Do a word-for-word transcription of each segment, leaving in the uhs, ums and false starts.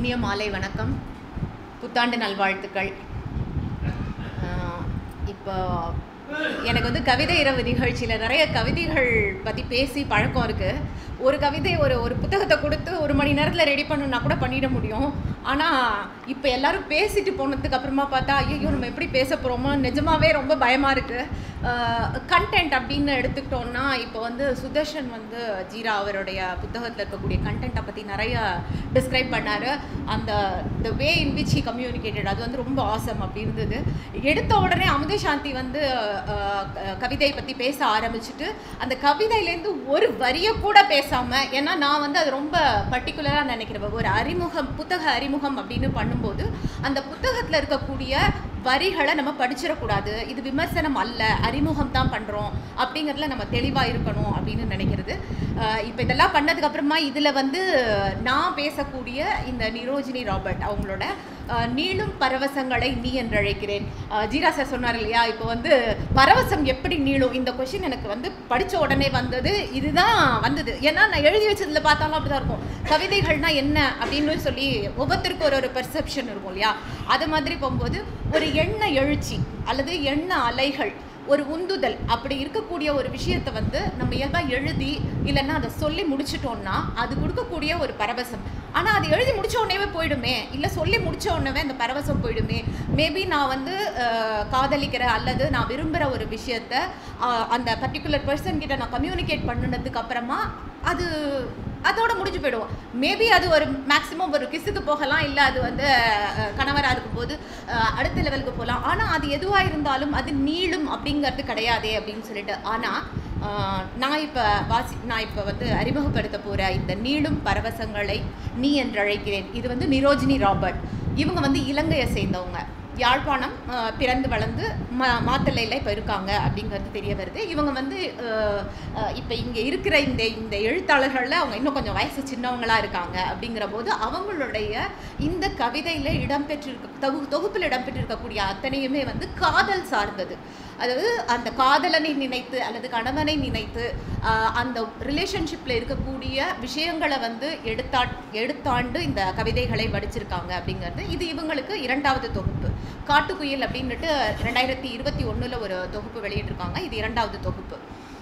இனிய மாலை வணக்கம். புத்தாண்டு நல்வாழ்த்துக்கள். இப்போ எனக்கு வந்து கவிதை இரவு நிகழ்ச்சியில் நிறைய கவிதைகள் பற்றி பேசி பழக்கம் இருக்குது. ஒரு கவிதை ஒரு ஒரு புத்தகத்தை கொடுத்து ஒரு மணி நேரத்தில் ரெடி பண்ணணுன்னா கூட பண்ணிட முடியும். ஆனால் இப்போ எல்லோரும் பேசிட்டு போனதுக்கு அப்புறமா பார்த்தா ஐயோ நம்ம எப்படி பேச போகிறோமோ நிஜமாகவே ரொம்ப பயமாக இருக்குது. கண்டென்ட் அப்படின்னு எடுத்துக்கிட்டோன்னா இப்போ வந்து சுதர்ஷன் வந்து ஜீரா அவருடைய புத்தகத்தில் இருக்கக்கூடிய கண்டென்ட்டை பற்றி நிறைய டிஸ்கிரைப் பண்ணார். அந்த the way in which he communicated அது வந்து ரொம்ப ஆசம் அப்படி இருந்தது. எடுத்த உடனே அமுத சாந்தி வந்து கவிதை பற்றி பேச ஆரம்பிச்சுட்டு அந்த கவிதையிலேருந்து ஒரு வரியை கூட பேசாமல், ஏன்னா நான் வந்து அது ரொம்ப பர்டிகுலராக நினைக்கிறேன். ஒரு அறிமுகம் புத்தக அறிமுகம் அப்படின்னு பண்ணும்போது அந்த புத்தகத்தில் இருக்கக்கூடிய வரிகளை நம்ம படிச்சிடக்கூடாது. இது விமர்சனம் அல்ல, அறிமுகம் தான் பண்ணுறோம் அப்படிங்கிறதுல நம்ம தெளிவாக இருக்கணும் அப்படின்னு நினைக்கிறது. இப்போ இதெல்லாம் பண்ணதுக்கப்புறமா இதில் வந்து நான் பேசக்கூடிய இந்த நிரோஜினி ராபர்ட் அவங்களோட நீளும் பரவசங்களை நீ என்று அழைக்கிறேன். ஜீரா சார் சொன்னார் இல்லையா, இப்போ வந்து பரவசம் எப்படி நீளும், இந்த கொஷின் எனக்கு வந்து படித்த உடனே வந்தது. இதுதான் வந்தது, ஏன்னா நான் எழுதி வச்சதில் பார்த்தாலும் அப்படி தான் இருக்கும். கவிதைகள்னா என்ன அப்படின்னு சொல்லி ஒவ்வொருத்தருக்கும் ஒரு ஒரு பெர்செப்ஷன் இருக்கும் இல்லையா. அது மாதிரி போகும்போது ஒரு எண்ண எழுச்சி அல்லது எண்ண அலைகள், ஒரு உந்துதல் அப்படி இருக்கக்கூடிய ஒரு விஷயத்தை வந்து நம்ம இயல்பாக எழுதி இல்லைன்னா அதை சொல்லி முடிச்சிட்டோம்னா அது கொடுக்கக்கூடிய ஒரு பரவசம். ஆனால் அது எழுதி முடிச்ச உடனேவே போயிடுமே, இல்லை சொல்லி முடிச்ச உடனே அந்த பரவசம் போயிடுமே. மேபி நான் வந்து காதலிக்கிற அல்லது நான் விரும்புகிற ஒரு விஷயத்த அந்த பர்டிகுலர் பர்சன் கிட்ட நான் கம்யூனிகேட் பண்ணினதுக்கு அப்புறமா அது அதோட முடிஞ்சு போயிடுவோம். மேபி அது ஒரு மேக்ஸிமம் ஒரு கிஸுக்கு போகலாம், இல்லை அது வந்து கணவராக இருக்கும்போது அடுத்த லெவலுக்கு போகலாம். ஆனால் அது எதுவாக இருந்தாலும் அது நீளும் அப்படிங்கிறது கிடையாதே அப்படின்னு சொல்லிட்டு. ஆனால் நான் இப்போ வாசி நான் இப்போ வந்து அறிமுகப்படுத்த போகிற இந்த நீளும் பரவசங்களை நீ என்று அழைக்கிறேன். இது வந்து நிரோஜினி ராபர்ட். இவங்க வந்து இலங்கையை சேர்ந்தவங்க. யாழ்ப்பாணம் பிறந்து வளர்ந்து மா மாத்தலையில் இப்போ இருக்காங்க அப்படிங்கிறது தெரிய வருது. இவங்க வந்து இப்போ இங்கே இருக்கிற இந்த இந்த எழுத்தாளர்களில் அவங்க இன்னும் கொஞ்சம் வயசு சின்னவங்களாக இருக்காங்க. அப்படிங்கிற போது அவங்களுடைய இந்த கவிதையில் இடம்பெற்றிருக்க தொகு தொகுப்பில் இடம்பெற்றிருக்கக்கூடிய அத்தனையுமே வந்து காதல் சார்ந்தது. அதாவது அந்த காதலனை நினைத்து அல்லது கணவனை நினைத்து அந்த ரிலேஷன்ஷிப்பில் இருக்கக்கூடிய விஷயங்களை வந்து எடுத்தா எடுத்தாண்டு இந்த கவிதைகளை படிச்சிருக்காங்க அப்படிங்கிறது. இது இவங்களுக்கு இரண்டாவது தொகுப்பு. காட்டுக்குயில் அப்படின்னுட்டு ரெண்டாயிரத்தி இருபத்தி ஒன்றில் ஒரு தொகுப்பு வெளியிட்டிருக்காங்க. இது இரண்டாவது தொகுப்பு.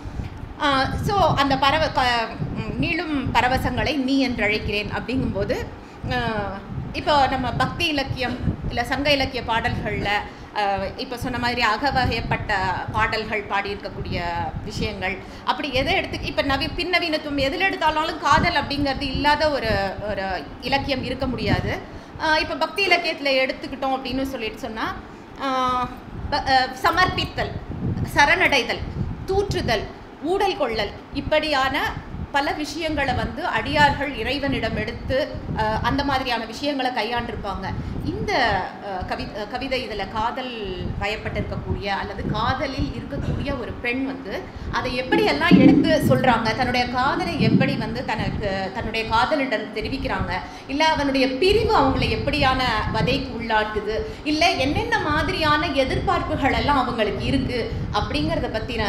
ஸோ அந்த பரவ க நீளும் பரவசங்களை நீ என்று அழைக்கிறேன் அப்படிங்கும்போது இப்போ நம்ம பக்தி இலக்கியம் இல்லை சங்க இலக்கிய பாடல்களில் இப்போ சொன்ன மாதிரி அகவகைப்பட்ட பாடல்கள் பாடியிருக்கக்கூடிய விஷயங்கள் அப்படி எதை எடுத்து இப்போ நவி பின்னவீனத்துவம் எதில் எடுத்தாலும் காதல் அப்படிங்கிறது இல்லாத ஒரு ஒரு இலக்கியம் இருக்க முடியாது. இப்போ பக்தி இலக்கியத்தில் எடுத்துக்கிட்டோம் அப்படின்னு சொல்லிட்டு சொன்னால் சமர்ப்பித்தல், சரணடைதல், தூற்றுதல், ஊடல் கொள்ளல் இப்படியான பல விஷயங்களை வந்து அடியார்கள் இறைவனிடம் எடுத்து அந்த மாதிரியான விஷயங்களை கையாண்டிருப்பாங்க. இந்த கவி கவிதை இதில் காதல் வயப்பட்டிருக்கக்கூடிய அல்லது காதலில் இருக்கக்கூடிய ஒரு பெண் வந்து அதை எப்படியெல்லாம் எடுத்து சொல்கிறாங்க, தன்னுடைய காதலை எப்படி வந்து தனக்கு தன்னுடைய காதலிடம் தெரிவிக்கிறாங்க, இல்லை அவனுடைய பிரிவு அவங்களை எப்படியான வதைக்கு உள்ளாட்டுது, இல்லை என்னென்ன மாதிரியான எதிர்பார்ப்புகள் எல்லாம் அவங்களுக்கு இருக்குது அப்படிங்கிறத பற்றின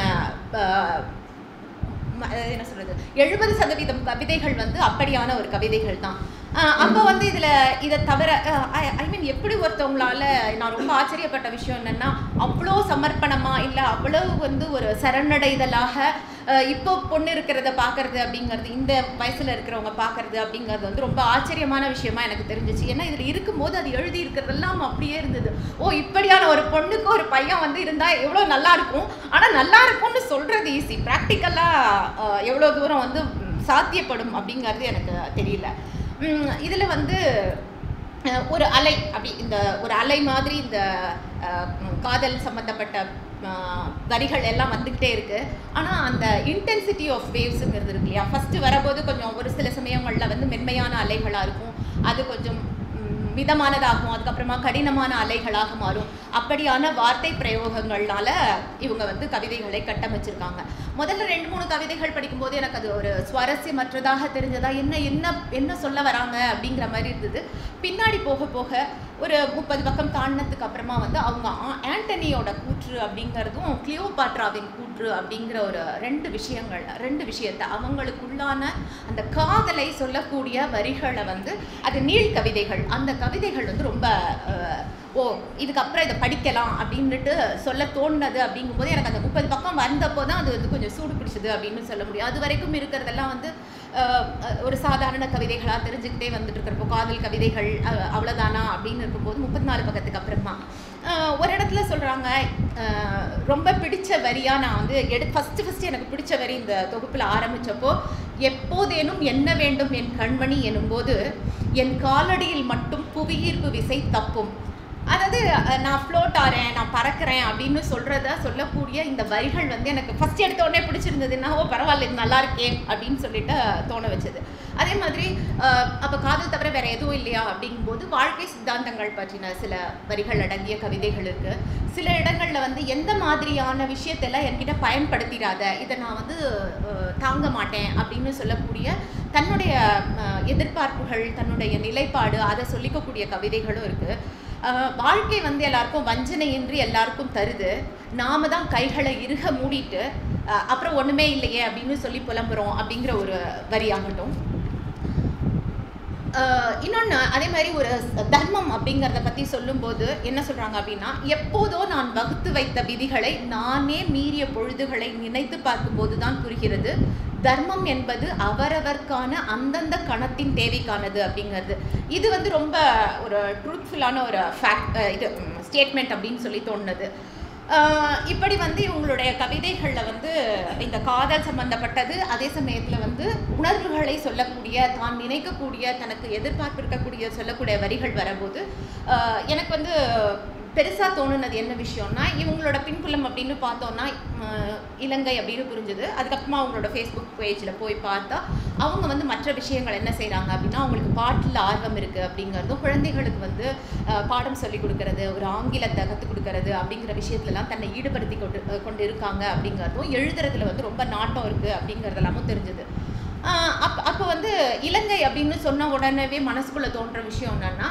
என்ன சொல்கிறது எழுபது சதவீதம் கவிதைகள் வந்து அப்படியான ஒரு கவிதைகள் தான். அப்போ வந்து இதில் இதை தவிர ஐ மீன் எப்படி ஒருத்தவங்களால நான் ரொம்ப ஆச்சரியப்பட்ட விஷயம் என்னென்னா அவ்வளோ சமர்ப்பணமாக இல்லை அவ்வளோ வந்து ஒரு சரணடைதலாக இப்போ பொண்ணு இருக்கிறத பார்க்குறது அப்படிங்கிறது இந்த வயசில் இருக்கிறவங்க பார்க்குறது அப்படிங்கிறது வந்து ரொம்ப ஆச்சரியமான விஷயமா எனக்கு தெரிஞ்சிச்சு. ஏன்னா இதில் இருக்கும்போது அது எழுதி இருக்கிறதெல்லாம் அப்படியே இருந்தது. ஓ இப்படியான ஒரு பொண்ணுக்கு ஒரு பையன் வந்து இருந்தால் எவ்வளோ நல்லா இருக்கும். ஆனால் நல்லா இருக்கும்னு சொல்கிறது ஈஸி, ப்ராக்டிக்கலாக எவ்வளோ தூரம் வந்து சாத்தியப்படும் அப்படிங்கிறது எனக்கு தெரியல. இதில் வந்து ஒரு அலை அப்படி இந்த ஒரு அலை மாதிரி இந்த காதல் சம்மந்தப்பட்ட வரிகள் எல்லாம் வந்துக்கிட்டே இருக்குது. ஆனால் அந்த இன்டென்சிட்டி ஆஃப் வேவ்ஸுங்கிறது இருக்கு இல்லையா, ஃபஸ்ட்டு வரும்போது கொஞ்சம் ஒரு சில சமயங்களில் வந்து மென்மையான அலைகளாக இருக்கும், அது கொஞ்சம் மிதமானதாகும், அதுக்கப்புறமா கடினமான அலைகளாக மாறும். அப்படியான வார்த்தை பிரயோகங்கள்னால இவங்க வந்து கவிதைகளை கட்டமைச்சிருக்காங்க. முதல்ல ரெண்டு மூணு கவிதைகள் படிக்கும்போது எனக்கு அது ஒரு சுவாரஸ்யமற்றதாக தெரிஞ்சதா, என்ன என்ன என்ன சொல்ல வராங்க அப்படிங்கிற மாதிரி இருந்தது. பின்னாடி போக போக ஒரு முப்பது பக்கம் தாண்டினதுக்கு அப்புறமா வந்து அவங்க ஆண்டனியோட கூற்று அப்படிங்கிறதும் கிளியோபாட்ராவின் கூற்று மூன்று அப்படிங்கிற ஒரு ரெண்டு விஷயங்கள் ரெண்டு விஷயத்தை அவங்களுக்குள்ளான அந்த காதலை சொல்லக்கூடிய வரிகளை வந்து அது நீள் கவிதைகள். அந்த கவிதைகள் வந்து ரொம்ப ஓ இதுக்கப்புறம் இதை படிக்கலாம் அப்படின்ட்டு சொல்ல தோணுனது அப்படிங்கும்போது எனக்கு அந்த முப்பது பக்கம் வந்தப்போ தான் அது வந்து கொஞ்சம் சூடு பிடிச்சது அப்படின்னு சொல்ல முடியும். அது வரைக்கும் இருக்கிறதெல்லாம் வந்து ஒரு சாதாரண கவிதைகளாக தெரிஞ்சுக்கிட்டே வந்துட்டு இருக்கிறப்போ காதல் கவிதைகள் அவ்வளோதானா அப்படின்னு இருக்கும்போது முப்பத்தி நாலு பக்கத்துக்கு அப்புறமா ஒரு இடத்துல சொல்கிறாங்க, ரொம்ப பிடிச்ச வரியாக நான் வந்து எடு ஃபஸ்ட்டு ஃபஸ்ட்டு எனக்கு பிடிச்ச வரி இந்த தொகுப்பில் ஆரம்பித்தப்போ, எப்போதேனும் என்ன வேண்டும் என் கண்மணி எனும்போது என் காலடியில் மட்டும் புவியீர்ப்பு விசை தப்பும். அதாவது நான் ஃப்ளோட் ஆகிறேன், நான் பறக்கிறேன் அப்படின்னு சொல்கிறத சொல்லக்கூடிய இந்த வரிகள் வந்து எனக்கு ஃபஸ்ட் எடுத்த உடனே பிடிச்சிருந்ததுன்னா ஓ பரவாயில்ல இது நல்லா இருக்கே அப்படின்னு சொல்லிட்டு தோண வச்சது. அதே மாதிரி அப்போ காதல் தவிர வேறு எதுவும் இல்லையா அப்படிங்கும்போது வாழ்க்கை சித்தாந்தங்கள் பற்றின சில வரிகள் அடங்கிய கவிதைகள் இருக்குது. சில இடங்களில் வந்து எந்த மாதிரியான விஷயத்தெல்லாம் என்கிட்ட பயன்படுத்திடாத, இதை நான் வந்து தாங்க மாட்டேன் அப்படின்னு சொல்லக்கூடிய தன்னுடைய எதிர்பார்ப்புகள் தன்னுடைய நிலைப்பாடு அதை சொல்லிக்கக்கூடிய கவிதைகளும் இருக்குது. வாழ்க்கை வந்து எல்லாருக்கும் வஞ்சனையின்றி எல்லாருக்கும் தருது, நாம தான் கைகளை இறுக மூடிட்டு அப்புறம் ஒன்றுமே இல்லையே அப்படின்னு சொல்லி புலம்புறோம் அப்படிங்கிற ஒரு வரியாகட்டும். இன்னொன்று அதே மாதிரி ஒரு தர்மம் அப்படிங்கிறத பற்றி சொல்லும்போது என்ன சொல்கிறாங்க அப்படின்னா, எப்போதோ நான் வகுத்து வைத்த விதிகளை நானே மீறிய பொழுதுகளை நினைத்து பார்க்கும்போது தான் புரிகிறது தர்மம் என்பது அவரவர்க்கான அந்தந்த கணத்தின் தேவைக்கானது அப்படிங்கிறது. இது வந்து ரொம்ப ஒரு ட்ரூத்ஃபுல்லான ஒரு ஃபேக்ட் இது ஸ்டேட்மெண்ட் அப்படின்னு சொல்லி தோணுது. இப்படி வந்து இவங்களுடைய கவிதைகளில் வந்து இந்த காதல் சம்பந்தப்பட்டது, அதே சமயத்தில் வந்து உணர்வுகளை சொல்லக்கூடிய தான் நினைக்கக்கூடிய தனக்கு எதிர்பார்ப்பு இருக்கக்கூடிய சொல்லக்கூடிய வரிகள் வரும்போது எனக்கு வந்து பெருசாக தோணுனது என்ன விஷயம்னா, இவங்களோட பின்புலம் அப்படின்னு பார்த்தோன்னா இலங்கை அப்படின்னு புரிஞ்சுது. அதுக்கப்புறமா அவங்களோட ஃபேஸ்புக் பேஜில் போய் பார்த்தா அவங்க வந்து மற்ற விஷயங்கள் என்ன செய்கிறாங்க அப்படின்னா, அவங்களுக்கு பாட்டில் ஆர்வம் இருக்குது அப்படிங்கிறதும், குழந்தைகளுக்கு வந்து பாடம் சொல்லிக் கொடுக்கறது, ஒரு ஆங்கிலத்தை கற்றுக் கொடுக்கறது அப்படிங்கிற விஷயத்துலலாம் தன்னை ஈடுபடுத்தி கொண்டு கொண்டு இருக்காங்க அப்படிங்கிறதும், எழுதுறதுல வந்து ரொம்ப நாட்டம் இருக்குது அப்படிங்கிறதெல்லாமும் தெரிஞ்சுது. அப் அப்போ வந்து இலங்கை அப்படின்னு சொன்ன உடனே மனசுக்குள்ளே தோன்ற விஷயம் என்னென்னா,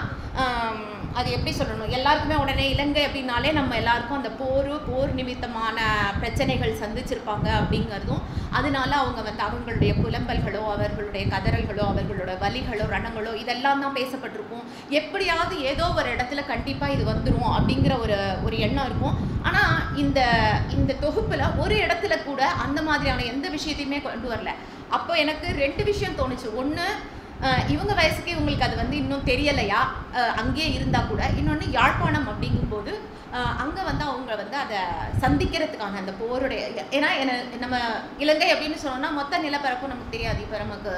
அது எப்படி சொல்லணும், எல்லாருக்குமே உடனே இலங்கை அப்படின்னாலே நம்ம எல்லாருக்கும் அந்த போர் போர் நிமித்தமான பிரச்சனைகள் சந்திச்சிருப்பாங்க அப்படிங்கிறதும், அதனால அவங்க வந்து அவங்களுடைய புலம்பல்களோ அவர்களுடைய கதறல்களோ அவர்களோட வலிகளோ ரணங்களோ இதெல்லாம் தான் பேசப்பட்டிருக்கும். எப்படியாவது ஏதோ ஒரு இடத்துல கண்டிப்பாக இது வந்துடும் அப்படிங்கிற ஒரு ஒரு எண்ணம் இருக்கும். ஆனால் இந்த இந்த தொகுப்பில் ஒரு இடத்துல கூட அந்த மாதிரியான எந்த விஷயத்தையுமே கொண்டு வரல. அப்போ எனக்கு ரெண்டு விஷயம் தோணுச்சு. ஒன்று, இவங்க வயசுக்கு இவங்களுக்கு அது வந்து இன்னும் தெரியலையா, அங்கேயே இருந்தால் கூட. இன்னொன்று, யாழ்ப்பாணம் அப்படிங்கும்போது அங்கே வந்து அவங்க வந்து அதை சந்திக்கிறதுக்கான அந்த போருடைய, ஏன்னா என்ன நம்ம இலங்கை அப்படின்னு சொன்னோம்னா மொத்த நிலப்பரப்பும் நமக்கு தெரியாது. இப்போ நமக்கு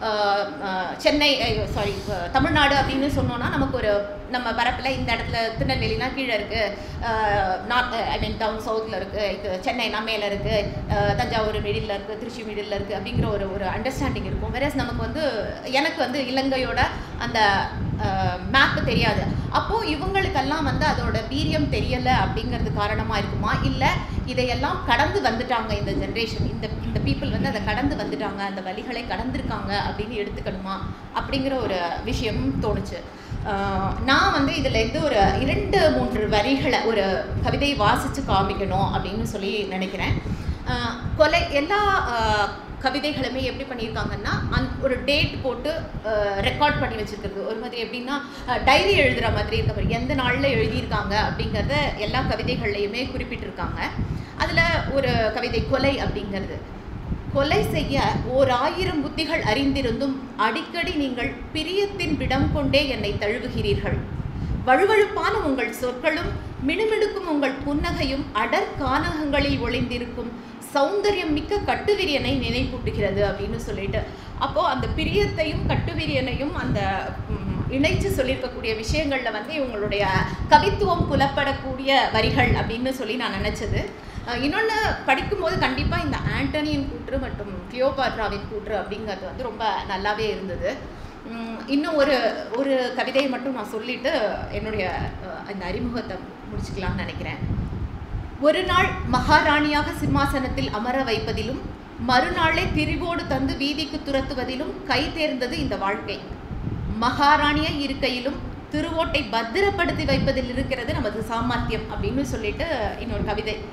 சென்னை சாரி தமிழ்நாடு அப்படின்னு சொன்னோன்னா நமக்கு ஒரு நம்ம பரப்பில் இந்த இடத்துல திருநெல்வேலினா கீழே இருக்குது, நார்த் ஐ மீன் டவுன் சவுத்தில் இருக்குது, இது சென்னைனா மேலே இருக்குது, தஞ்சாவூர் மிடில் இருக்குது, திருச்சி மிடில் இருக்குது அப்படிங்கிற ஒரு ஒரு அண்டர்ஸ்டாண்டிங் இருக்கும். வேறஸ் நமக்கு வந்து எனக்கு வந்து இலங்கையோட அந்த மேப்பு தெரியாது. அப்போது இவங்களுக்கெல்லாம் வந்து அதோட வீரியம் தெரியலை அப்படிங்கிறது காரணமாக இருக்குமா, இல்லை இதையெல்லாம் கடந்து வந்துட்டாங்க இந்த ஜென்ரேஷன், இந்த இந்த பீப்புள் வந்து அதை கடந்து வந்துட்டாங்க, அந்த வழிகளை கடந்திருக்காங்க அப்படின்னு எடுத்துக்கணுமா அப்படிங்கிற ஒரு விஷயமும் தோணுச்சு. நான் வந்து இதில் இருந்து ஒரு இரண்டு மூன்று வரிகளை ஒரு கவிதை வாசித்து காமிக்கணும் அப்படின்னு சொல்லி நினைக்கிறேன். கொலை எல்லா கவிதைகளுமே எப்படி பண்ணியிருக்காங்கன்னா, அந் ஒரு டேட் போட்டு ரெக்கார்ட் பண்ணி வச்சுருக்கிறது. ஒரு மாதிரி எப்படின்னா டைரி எழுதுகிற மாதிரி இருக்க மாதிரி எந்த நாளில் எழுதியிருக்காங்க அப்படிங்கிறத எல்லா கவிதைகள்லையுமே குறிப்பிட்டிருக்காங்க. அதில் ஒரு கவிதை கொலை அப்படிங்கிறது, கொலை செய்ய ஓர் ஆயிரம் புத்திகள் அறிந்திருந்தும் அடிக்கடி நீங்கள் பிரியத்தின் விடம் கொண்டே என்னை தழுவுகிறீர்கள். வழுவழுப்பான உங்கள் சொற்களும் மினுமிடுக்கும் உங்கள் புன்னகையும் அடர் கானகங்களில் ஒளிந்திருக்கும் சௌந்தர்யம் மிக்க கட்டுவிரியனை நினைப்பூட்டுகிறது அப்படின்னு சொல்லிட்டு, அப்போது அந்த பிரியத்தையும் கட்டுவிரியனையும் அந்த இணைச்சு சொல்லியிருக்கக்கூடிய விஷயங்களில் வந்து இவங்களுடைய கவித்துவம் புலப்படக்கூடிய வரிகள் அப்படின்னு சொல்லி நான் நினச்சது. இன்னொன்று படிக்கும்போது கண்டிப்பாக இந்த ஆண்டனியின் கூற்று மற்றும் கிளியோபாட்ராவின் கூற்று அப்படிங்கிறது வந்து ரொம்ப நல்லாவே இருந்தது. இன்னும் ஒரு ஒரு கவிதையை மட்டும் நான் சொல்லிவிட்டு என்னுடைய அந்த அறிமுகத்தை முடிச்சுக்கலாம்னு நினைக்கிறேன். ஒரு நாள் மகாராணியாக சிம்மாசனத்தில் அமர வைப்பதிலும் மறுநாளே திரிவோடு தந்து வீதிக்கு துரத்துவதிலும் கை தேர்ந்தது இந்த வாழ்க்கை. மகாராணியை இருக்கையிலும் திருவோட்டை பத்திரப்படுத்தி வைப்பதில் இருக்கிறது நமது சாமர்த்தியம் அப்படின்னு சொல்லிட்டு இன்னொரு கவிதை.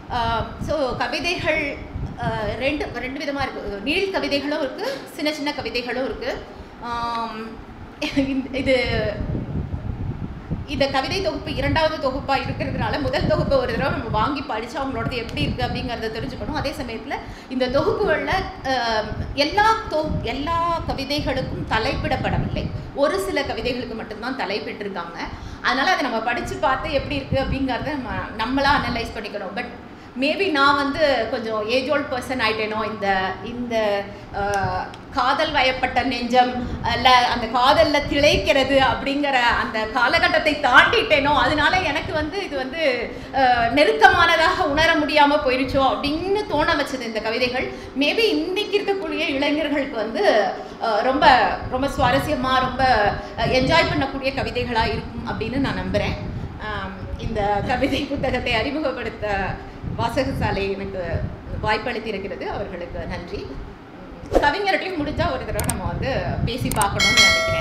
ஸோ கவிதைகள் ரெண்டு ரெண்டு விதமாக இருக்குது. நீள் கவிதைகளும் இருக்குது, சின்ன சின்ன கவிதைகளும் இருக்குது. இது இந்த கவிதை தொகுப்பு இரண்டாவது தொகுப்பாக இருக்கிறதுனால முதல் தொகுப்பை ஒரு தடவை நம்ம வாங்கி படித்து அவங்களோடது எப்படி இருக்குது அப்படிங்கிறத தெரிஞ்சுக்கணும். அதே சமயத்தில் இந்த தொகுப்புகளில் எல்லா தொ எல்லா கவிதைகளுக்கும் தலைப்பிடப்படவில்லை, ஒரு சில கவிதைகளுக்கு மட்டும்தான் தலைப்பிட்டிருக்காங்க. அதனால் அதை நம்ம படித்து பார்த்து எப்படி இருக்குது அப்படிங்கிறத நம்ம நம்மளாக அனலைஸ் பண்ணிக்கணும். பட் மேபி நான் வந்து கொஞ்சம் ஏஜ் ஓல்ட் பர்சன் ஆகிட்டேனோ, இந்த இந்த காதல் வயப்பட்ட நெஞ்சம் இல்லை அந்த காதலில் திளைக்கிறது அப்படிங்கிற அந்த காலகட்டத்தை தாண்டிட்டேனோ, அதனால எனக்கு வந்து இது வந்து நெருக்கமானதாக உணர முடியாமல் போயிடுச்சோ அப்படின்னு தோண வச்சது இந்த கவிதைகள். மேபி இன்றைக்கி இருக்கக்கூடிய இளைஞர்களுக்கு வந்து ரொம்ப ரொம்ப சுவாரஸ்யமாக ரொம்ப என்ஜாய் பண்ணக்கூடிய கவிதைகளாக இருக்கும் அப்படின்னு நான் நம்புகிறேன். இந்த கவிதை புத்தகத்தை அறிமுகப்படுத்த வாசகசாலை எனக்கு வாய்ப்பளித்து இருக்கிறது, அவர்களுக்கு நன்றி. கவிஞர்கிட்டையும் முடிஞ்சால் ஒரு தடவை நம்ம வந்து பேசி பார்க்கணும்னு நினைக்கிறேன்.